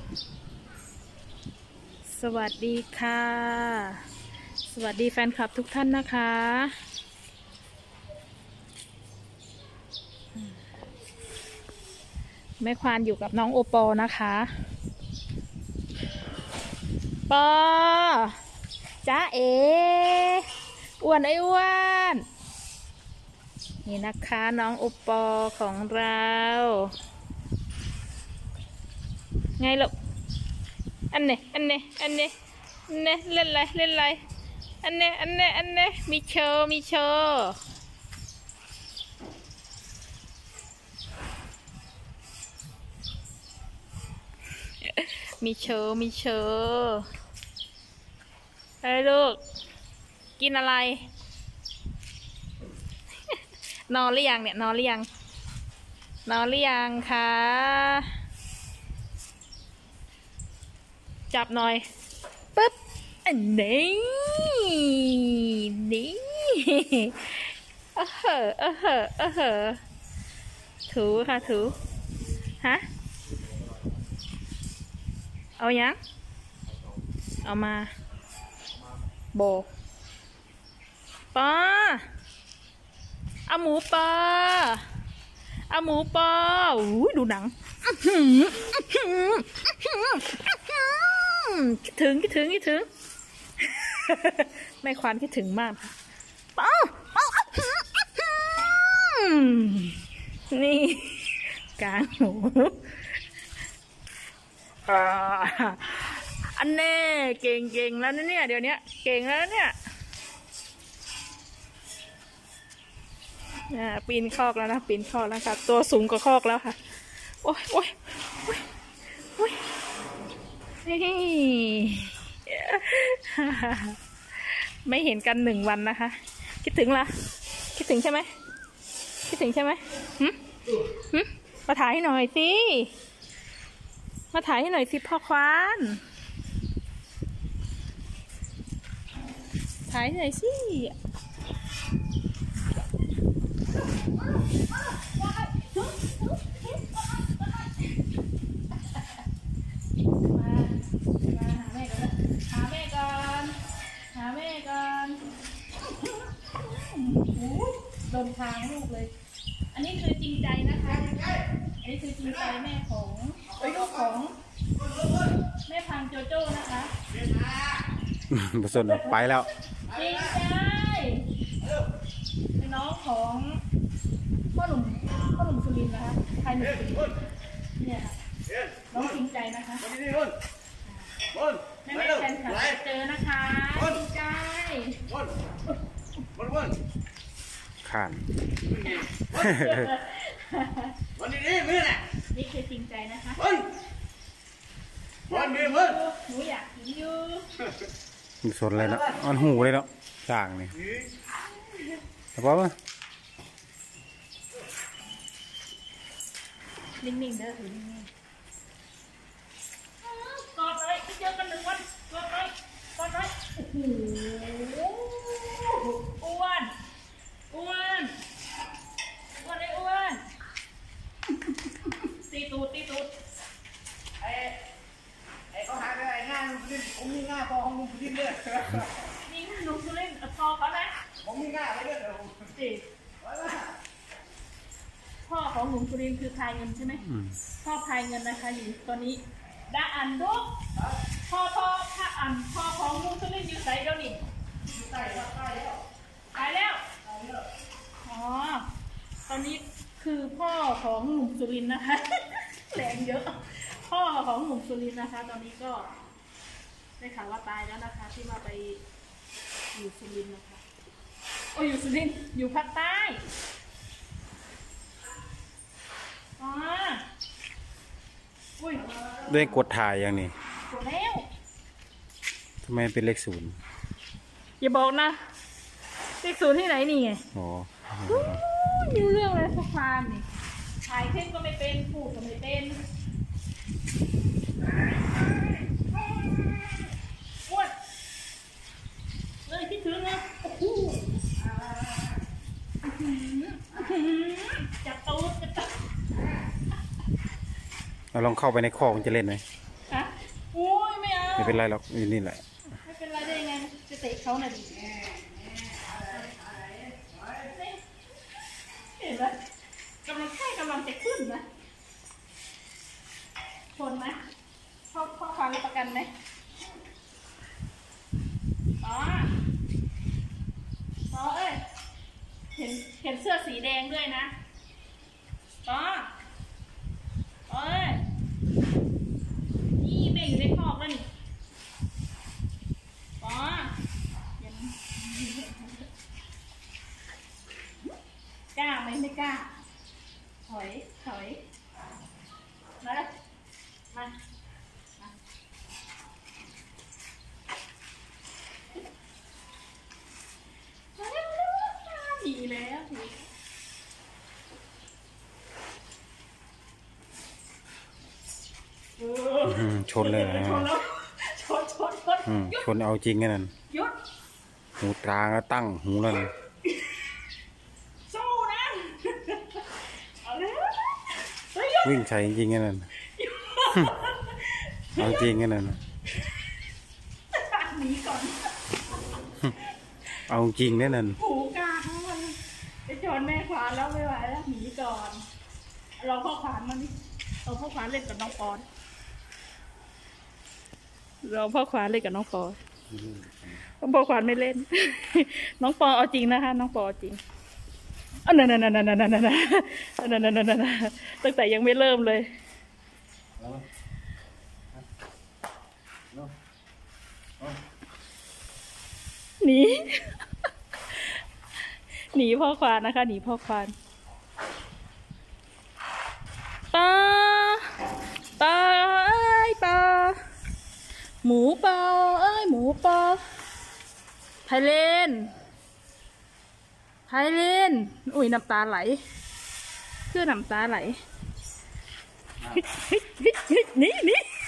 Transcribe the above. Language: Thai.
สวัสดีค่ะสวัสดีแฟนคลับทุกท่านนะคะแม่ควานอยู่กับน้องโอปอนะคะปอจ้าเออ้วนไอ้อ้วนนี่นะคะน้องโอปอของเราไงลูกอันเนี้เล่นไรอันเนี้มีโชว์มีโชว์เฮ้ยลูกกินอะไรนอนหรือยังเนี่ยนอนหรือยังคะจับหน่อยปึ๊บอันนี้ถูค่ะถูฮะเอายังเอามาโบปอเอาหมูปออุ้ยดูหนังคิดถึงแม่ควานคิดถึงมากปอนี่กลางหูอันแน่เก่งแล้วเนี่ยเดี๋ยวนี้เก่งแล้วเนี่ยปีนคอกแล้วนะค่ะตัวสูงกว่าคอกแล้วค่ะโอ้ยนี่ไม่เห็นกัน1 วันนะคะคิดถึงใช่ไหมมาถ่ายให้หน่อยสิพ่อควานถ่ายให้หน่อยสิหาแม่ก่อนโดนทางลูกเลยอันนี้คือจริงใจนะคะอันนี้คือจริงใจแม่ของลูกของแม่พังโจโจ้นะคะผสมไปแล้วจริงใจเป็นน้องของพ่อหนุ่มสุรินทร์นะคะชายหนุ่มสุรินทร์เนี่ยน้องจริงใจนะคะแม่แฟนคลับเจอนะคะจริงใจข้านวันนี้มือน่ะนี่คือจริงใจนะคะวันนี้หนูอยากกินอยู่มีสนเลยนะมันหูเลยเนาะจ่างนี่แต่ว่านิ่งๆเด้อถือนิ่งๆกอดเลยเจอกัน1 วันกอดเลยโอ้โหอ้วนตีตูดไอ้เขาหาไปไอ้ง่ายลุงสุรินผมมีง่ายพอของลุงสุรินเลยนี่ลุงสุรินพอเขาไหมผมมีง่ายอะไรเด้อพ่อของลุงสุรินคือพายเงินใช่ไหมพ่อพายเงินนะคะอยู่ตอนนี้ได้อ่านดูพ่อถ้าอ่านพ่อของลุงสุรินอยู่ไหนเดี๋ยวนี้ตายแล้วอ๋อตอนนี้คือพ่อของหนุ่มสุรินทร์นะคะแรงเยอะพ่อของหนุ่มสุรินทร์นะคะตอนนี้ก็ได้ข่าวว่าตายแล้วนะคะที่ว่าไปอยู่สุรินทร์นะคะอยู่สุรินทร์อยู่ภาคใต้อุ้ยด้วยกดถ่ายอย่างนี้กดแล้วทำไมเป็นเลข 0 อย่าบอกนะเลข 0ที่ไหนนี่ไงอ๋อมีเรื่องอะไรสักครั้งนี่ถ่ายคลิปก็ไม่เป็นพูดก็ไม่เป็นอ้วนเลยคิดถึงนะโอ้โหจับตูดเราลองเข้าไปในคอกมันจะเล่นไหมฮะโอ้ยไม่เอาไม่เป็นไรหรอกอยู่นี่แหละไม่เป็นไรได้ยังไงจะเตะเขาหน่อยดิเห็นไหมกำลังจะขึ้นนะชนไหมพ่อความรับประกันไหมอ๋อเอ้ยเห็นเสื้อสีแดงด้วยนะอ๋อเอ้ยนี่แม่อยู่ในคอกแล้วนี่อ๋อกล้าไหมไม่กล้าถอยมาเลยมาดีแล้วชนเลยนะชนชนเอาจริงกันนั่นยุดหูกลางแล้วตั้งหูแล้วนะสู้นะเอาเลยวิ่งใส่จริงกันนั่นเอาจริงกันนั่นหนีก่อนเอาจริงแน่นั่นหูกลางมันไปชนแม่ขวานแล้วไม่ไหวแล้วหนีก่อนเราพ่อขวานมานี่เราพ่อขวานเล่นกับน้องปอนเราพ่อขวานเล่นกับน้องปอนพ่อขวานไม่เล่น น้องปอเอาจริงนะคะน้องปอจริงนั่นตั้งแต่ยังไม่เริ่มเลยหนี หนีพ่อควานนะคะหนีพ่อควานปลาเอ้ยปลาหมูปลาเอ้ยหมูปลาไพเลนอุ้ยน้ำตาไหลเพื่อน้ำตาไหลนี่